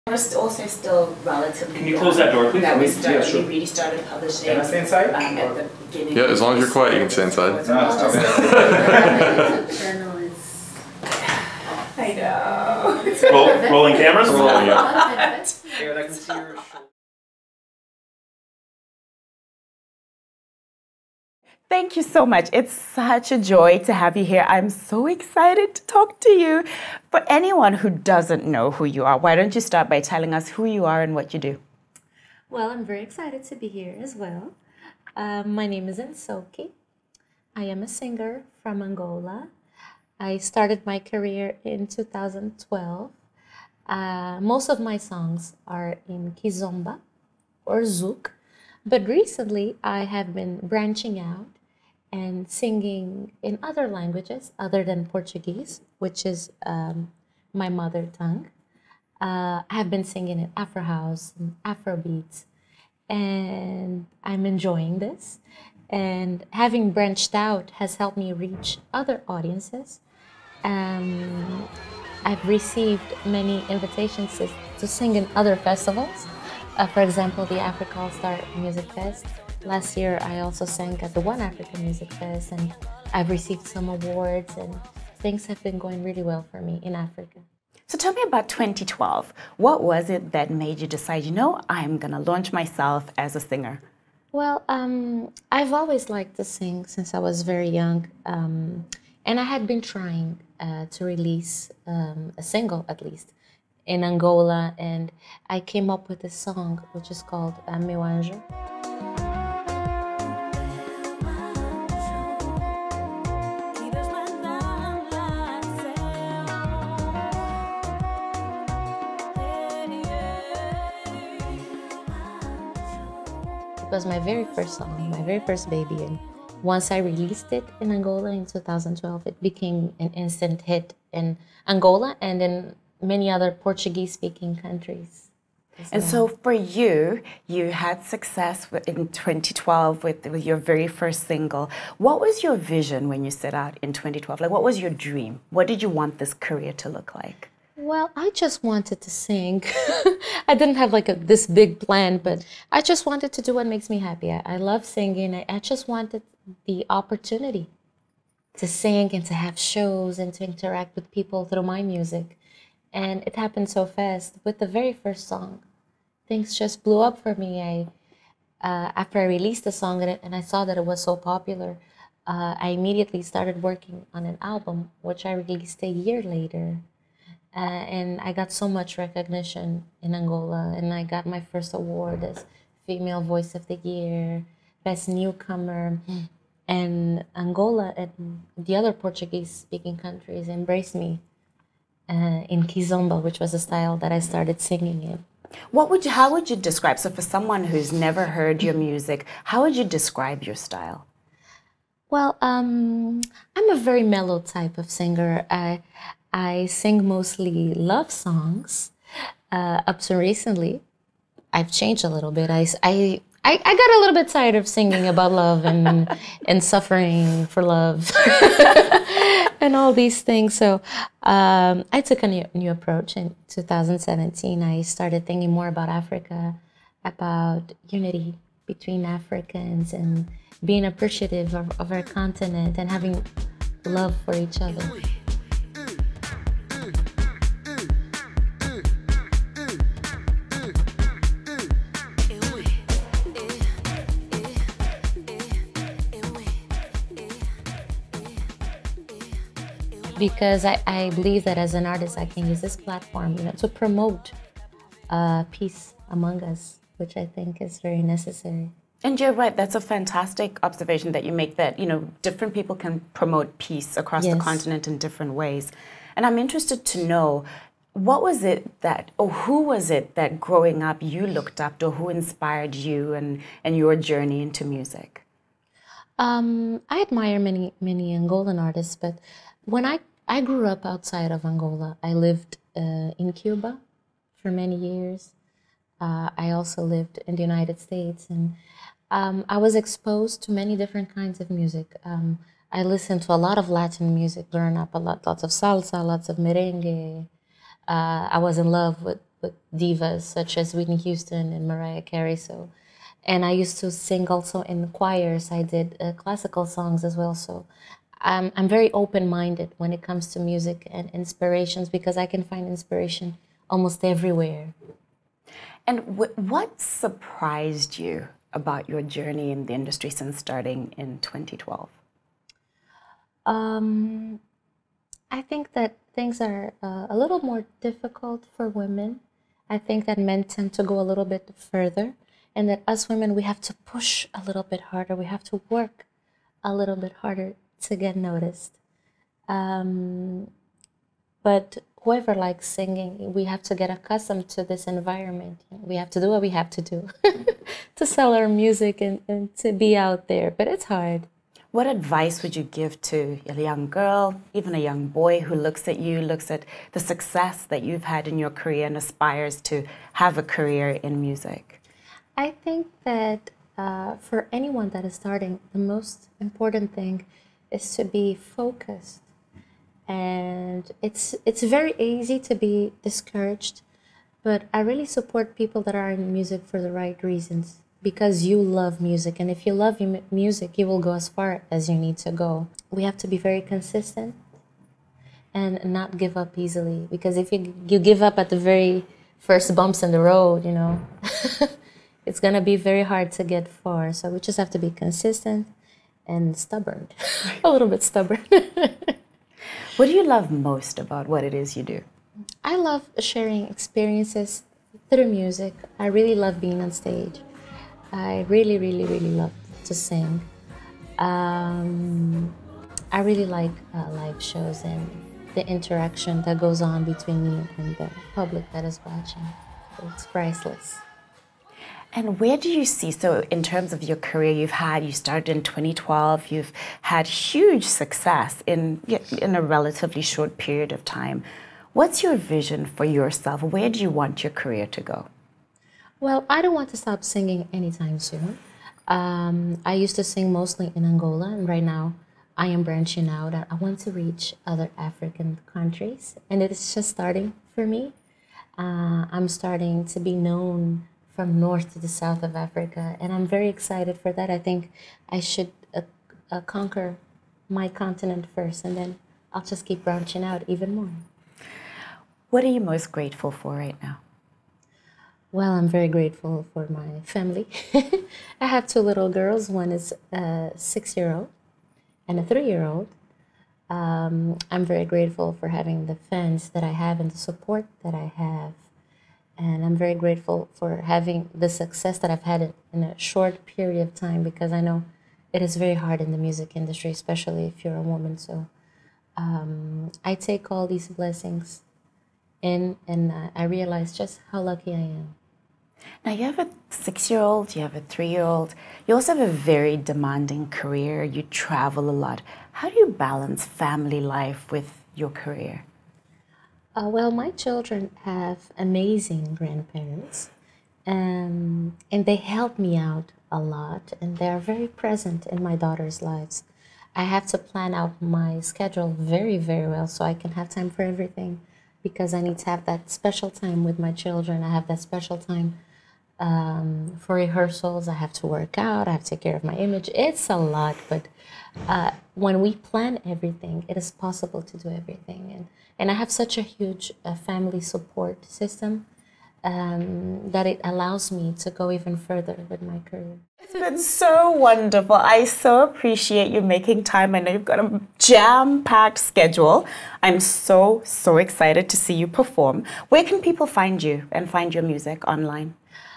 We're also still relatively Can you close that door, please? That we really started publishing. Can I stay inside? At the beginning. Yeah, as long as you're quiet, you can stay inside. I know. Rolling cameras? Rolling, yeah. Thank you so much. It's such a joy to have you here. I'm so excited to talk to you. For anyone who doesn't know who you are, why don't you start by telling us who you are and what you do? Well, I'm very excited to be here as well. My name is Nsoki. I am a singer from Angola. I started my career in 2012. Most of my songs are in Kizomba or Zouk, but recently I have been branching out and singing in other languages other than Portuguese, which is my mother tongue. I have been singing in Afro House and Afro beats, and I'm enjoying this. And having branched out has helped me reach other audiences. I've received many invitations to sing in other festivals. For example, the Africa All-Star Music Fest. Last year, I also sang at the One Africa Music Fest, and I've received some awards, and things have been going really well for me in Africa. So tell me about 2012. What was it that made you decide, you know, I'm going to launch myself as a singer? Well, I've always liked to sing since I was very young, and I had been trying to release a single, at least, in Angola, and I came up with a song which is called Meu Anjo. It was my very first song, my very first baby, and once I released it in Angola in 2012, it became an instant hit in Angola and in many other Portuguese-speaking countries. And so for you, you had success in 2012 with your very first single. What was your vision when you set out in 2012? Like, what was your dream? What did you want this career to look like? Well, I just wanted to sing. I didn't have like this big plan, but I just wanted to do what makes me happy. I love singing. I just wanted the opportunity to sing and to have shows and to interact with people through my music. And it happened so fast. With the very first song, things just blew up for me. After I released the song and I saw that it was so popular, I immediately started working on an album, which I released a year later. And I got so much recognition in Angola, and I got my first award as Female Voice of the Year, Best Newcomer, and Angola and the other Portuguese-speaking countries embraced me in Kizomba, which was a style that I started singing in. How would you describe, so for someone who's never heard your music, how would you describe your style? Well, I'm a very mellow type of singer. I sing mostly love songs. Up to recently, I've changed a little bit. I got a little bit tired of singing about love and suffering for love and all these things. So I took a new approach in 2017. I started thinking more about Africa, about unity between Africans and being appreciative of our continent and having love for each other. Because I believe that as an artist, I can use this platform, to promote peace among us, which I think is very necessary. And you're right, that's a fantastic observation that you make, that, different people can promote peace across the continent in different ways. And I'm interested to know, what was it that, or who was it that growing up you looked up to, or who inspired you and your journey into music? I admire many Angolan artists, but when I grew up outside of Angola. I lived in Cuba for many years. I also lived in the United States, and I was exposed to many different kinds of music. I listened to a lot of Latin music, growing up, lots of salsa, lots of merengue. I was in love with with divas such as Whitney Houston and Mariah Carey. And I used to sing also in choirs. I did classical songs as well. So I'm very open-minded when it comes to music and inspirations, because I can find inspiration almost everywhere. And what surprised you about your journey in the industry since starting in 2012? I think that things are a little more difficult for women. I think that men tend to go a little bit further, and that us women, we have to push a little bit harder. We have to work a little bit harder to get noticed. But whoever likes singing, we have to get accustomed to this environment. We have to do what we have to do to sell our music and to be out there, but it's hard. What advice would you give to a young girl, even a young boy who looks at you, looks at the success that you've had in your career and aspires to have a career in music? I think that for anyone that is starting, the most important thing is to be focused. And it's very easy to be discouraged, but I really support people that are in music for the right reasons, because you love music. And if you love music, you will go as far as you need to go. We have to be very consistent and not give up easily, because if you give up at the very first bumps in the road, you know, it's going to be very hard to get far. So we just have to be consistent and stubborn, a little bit stubborn. What do you love most about what it is you do? I love sharing experiences through music. I really love being on stage. I really, really, really love to sing. I really like live shows and the interaction that goes on between me and the public that is watching. It's priceless. And where do you see, so in terms of your career you started in 2012, you've had huge success in a relatively short period of time. What's your vision for yourself? Where do you want your career to go? Well, I don't want to stop singing anytime soon. I used to sing mostly in Angola, and right now I am branching out. I want to reach other African countries, and it's just starting for me. I'm starting to be known from north to the south of Africa, and I'm very excited for that. I think I should conquer my continent first, and then I'll just keep branching out even more. What are you most grateful for right now? Well, I'm very grateful for my family. I have 2 little girls. One is a 6-year-old and a 3-year-old. I'm very grateful for having the fans that I have and the support that I have. And I'm very grateful for having the success that I've had in a short period of time, because I know it is very hard in the music industry, especially if you're a woman. So I take all these blessings in, and I realize just how lucky I am. Now you have a 6-year-old, you have a 3-year-old. You also have a very demanding career. You travel a lot. How do you balance family life with your career? Well, my children have amazing grandparents, and they help me out a lot, and they are very present in my daughter's lives. I have to plan out my schedule very, very well so I can have time for everything, because I need to have that special time with my children. I have that special time for rehearsals. I have to work out. I have to take care of my image. It's a lot, but when we plan everything, it is possible to do everything. And I have such a huge family support system that it allows me to go even further with my career. It's been so wonderful. I so appreciate you making time. I know you've got a jam-packed schedule. I'm so, so excited to see you perform. Where can people find you and find your music online?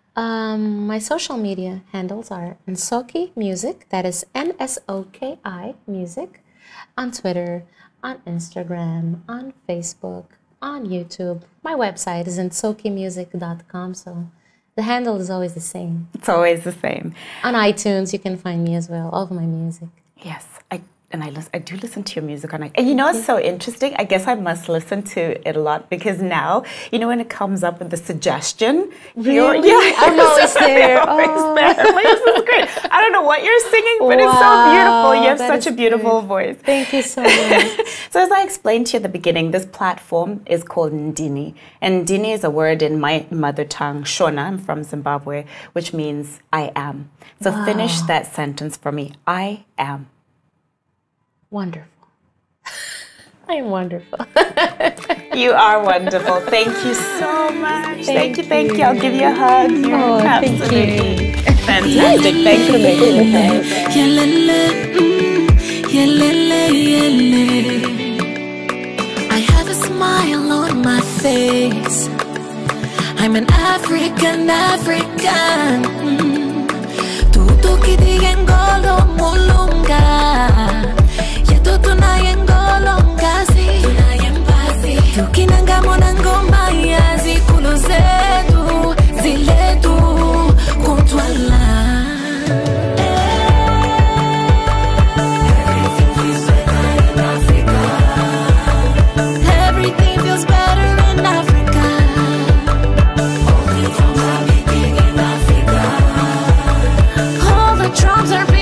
My social media handles are Nsoki Music, that is Nsoki Music, on Twitter, on Instagram, on Facebook, on YouTube. My website is nsokimusic.com, so the handle is always the same. It's always the same. On iTunes, you can find me as well, all of my music. Yes, and I do listen to your music, and you know it's so interesting. I guess I must listen to it a lot because now, you know, when it comes up with the suggestion, really? I'm always there. Like, this is great. I don't know what you're singing, but it's so beautiful. You have such a beautiful voice. Thank you so much. So as I explained to you at the beginning, this platform is called Ndini, and Ndini is a word in my mother tongue, Shona. I'm from Zimbabwe, which means I am. So finish that sentence for me. I am. Wonderful. I am wonderful. You are wonderful. Thank you so much. Thank you. I'll give you a hug. Oh, thank you. Fantastic. Thanks for making the time. I have a smile on my face. I'm an African. Tutuki di Angola mulunga. Tuna Angolonga si tukinanga monangoma ya zikulu zetu ziletu kuntwala. Everything feels better in Africa. All the drums are beating in Africa. All the drums are beating.